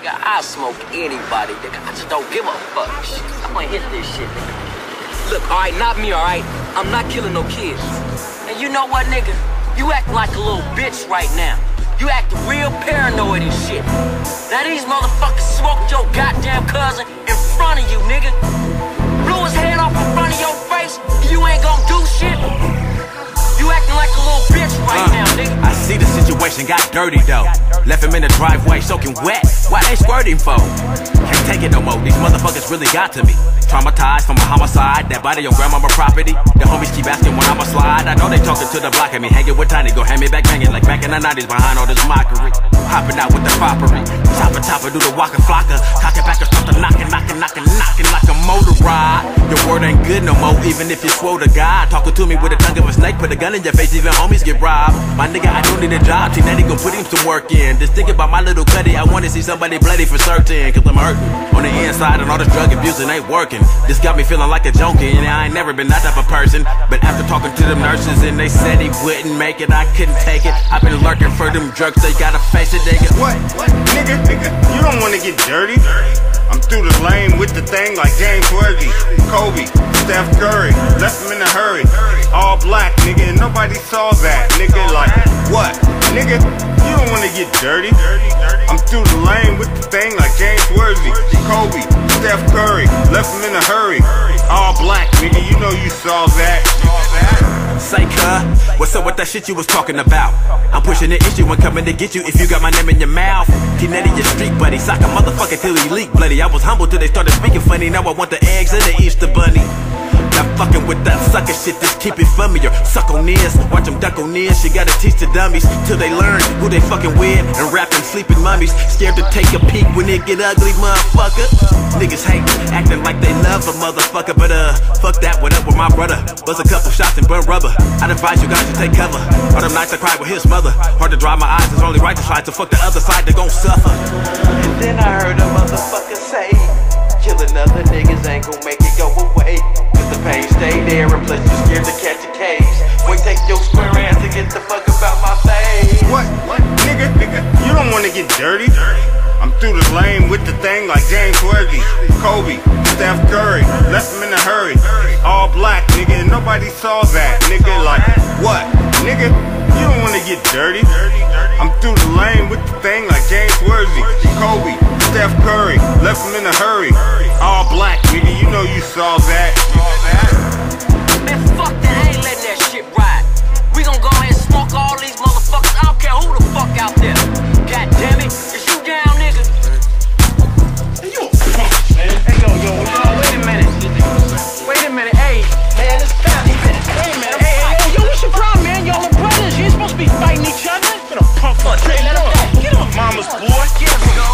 nigga, I smoke anybody, nigga. I just don't give a fuck. Shit, I'ma hit this shit, nigga. Look, alright, not me, alright? I'm not killing no kids. And you know what, nigga? You act like a little bitch right now. You act real paranoid and shit. Now these motherfuckers smoked your goddamn cousin in front of you, nigga. Blew his head off in front of your face, you ain't gonna do shit. You acting like a little bitch right now, nigga. I see the situation got dirty though. Left him in the driveway soaking wet. Why they squirting for? Can't take it no more. These motherfuckers really got to me. Traumatized from a homicide. That body on grandmama property. The homies keep asking when I'ma slide. I know they talking to the block of me. Hanging with Tiny, go hand me back banging like back in the 90s behind all this mockery. Hopping out with the foppery. Chopper, do the waka flocka. Cock it back and start to knocking like a motor ride. Your word ain't good no more, even if you swore to God. Talking to me with the tongue of a snake, put a gun in your face, even homies get robbed. My nigga, I don't need a job, T-Natty gon' put him some work in. Just think about my little cutty, I wanna see somebody bloody for certain. Cause I'm hurting on the inside and all this drug abusing ain't working. This got me feeling like a junkie, and I ain't never been that type of person. But after talking to them nurses and they said he wouldn't make it, I couldn't take it. I've been lurking for them drugs, they gotta face it, nigga. What? Nigga, you don't wanna get dirty? I'm through the lane with the thing like James Worthy, Kobe, Steph Curry, left him in a hurry. All black, nigga, and nobody saw that, nigga. Like, what? Nigga, you don't wanna get dirty? I'm through the lane with the thing like James Worthy, Kobe, Steph Curry, left him in a hurry. All black, nigga, you know you saw that. Say, cuz, what's up with that shit you was talking about? I'm pushing the issue and coming to get you if you got my name in your mouth. T-Natty, your street buddy, sock a motherfucker till he leak bloody. I was humble till they started speaking funny, now I want the eggs and the Easter bunny. Not fucking with that sucker shit, just keep it from me or suck on this. Watch them duck on this, you gotta teach the dummies till they learn who they fucking with and rapping sleeping mummies. Scared to take a peek when it get ugly, motherfucker. Niggas hate acting like they love a motherfucker, but fuck that, what up with my brother? Buzz a couple shots and burn rubber. I'd advise you guys to take cover. All them nights I cried with his mother. Hard to dry my eyes, it's only right to try to fuck the other side, they gon' suffer. And then I heard a motherfucker say, killing other niggas ain't gon' make it go away. Cause the pain stay there and plus you scared to catch a case. Boy, take your square ass and get the fuck about my face. What? Nigga, you don't wanna get dirty? I'm through the lane with the thing like James Worthy, Kobe, Steph Curry, left him in a hurry. All black, nigga, and nobody saw that, nigga. Like, what? Nigga, you don't wanna get dirty? I'm through the lane with the thing like James Worthy, Kobe, Steph Curry, left him in a hurry. All black, nigga, you know you saw that. Man, fuck that, I ain't letting that shit ride. We gon' go ahead and smoke all these motherfuckers. I don't care who the fuck out there. God damn it, is you down, nigga? You a punk, man. Hey, yo, wait a minute, hey, man, it's family, man. Wait a minute, hey, yo, what's your problem, man? Y'all are brothers, you ain't supposed to be fighting each other. Been a punk for get off mama's boy. Get him, go.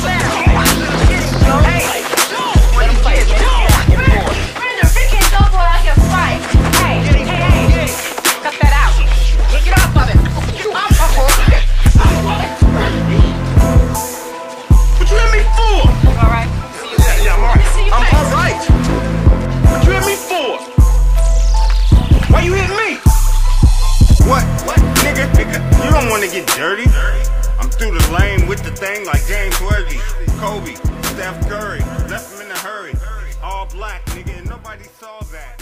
Hey, what you fighting, man? We can't go for like a fight. Hey, cut that out. Get off of it. Get off of it. What you hit me for? Alright. Yeah, I'm alright. I'm alright. What you hit me for? Why you hit me? What? Nigga, you don't wanna get dirty? I'm through the lane with the thing like James Worthy, Kobe, Steph Curry, left him in a hurry. All black, nigga, and nobody saw that.